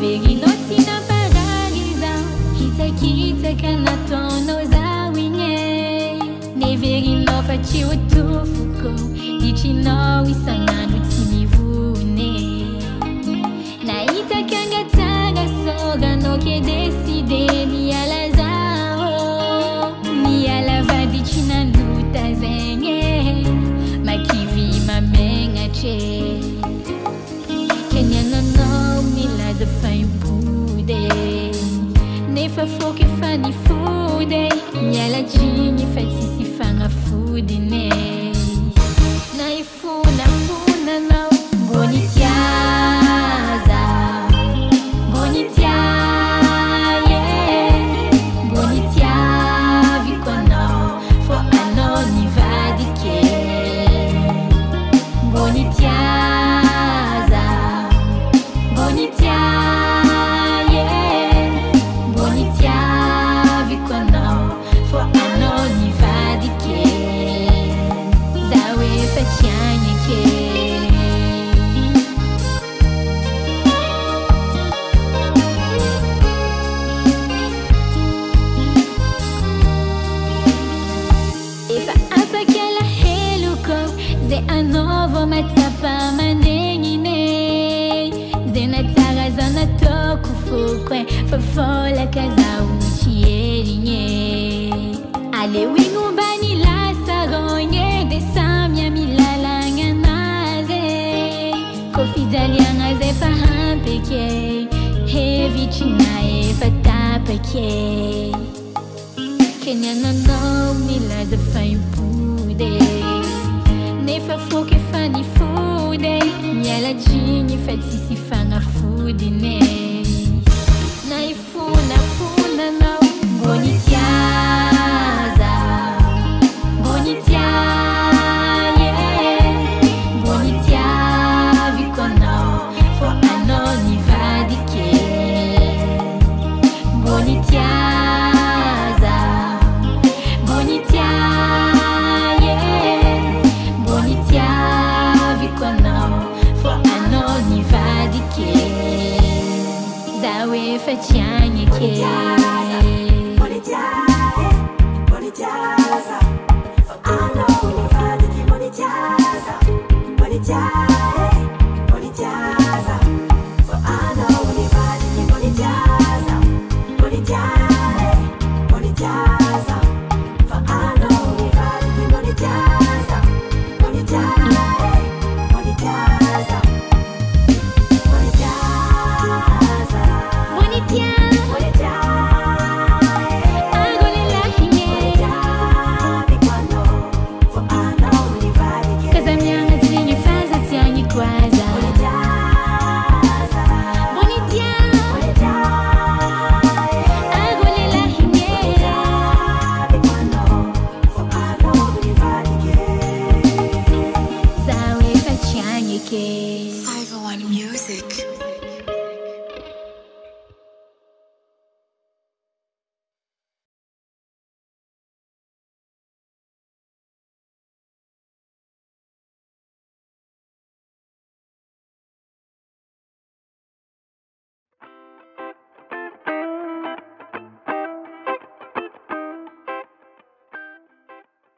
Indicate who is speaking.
Speaker 1: Kita kana tono za winye neveri no faci utufuko dichino wisanganu timivune na itakanga taga soga no ke decide ni ala zao ni ala va dichina luta zenye makivi mamenga che Kenya no ni la za fai bude Nefa foke fani fude Nyala jini fati si fanga fude ne Na ifuna funa na Mbo Nitia Mbo Nitia yeah Mbo Nitia vikono Fo ano ni vadike Mbo Nitia Mbo Nitia Anovo matapa manengine Zena tara zana toku fukwe Fafola kaza uchierinye Ale wingu bani la saronye Desamya milalanga naze Kofidali ngaze fahampeke Heavy chinae fatapeke Kenya no milaze faimpude Nefa foke fani fude Nyala jini fati si fanga fude ne